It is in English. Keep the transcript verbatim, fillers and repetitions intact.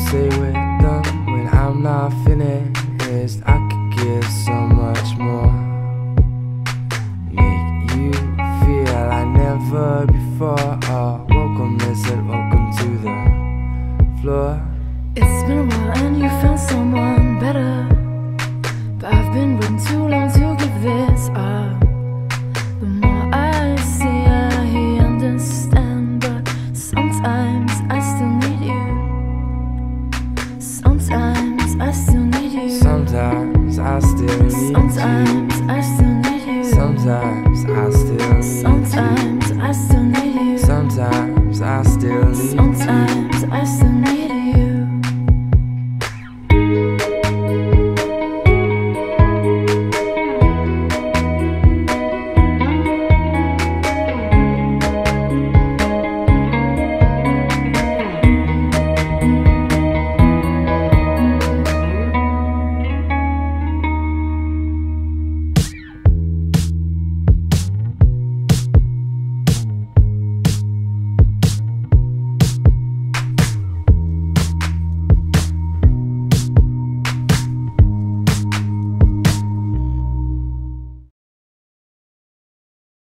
say we're done when I'm not finished. I could give so much more, make you feel like never before. Oh, welcome, they said welcome to the floor. It's been a while and you found someone better, but I've been waiting too long to give this up. The more I see, I understand, but sometimes I still need you. Sometimes I still need you. Sometimes I still need Sometimes you. I still need you. Sometimes I still need Sometimes you. I still need you. Sometimes I still need Sometimes you. I still need you.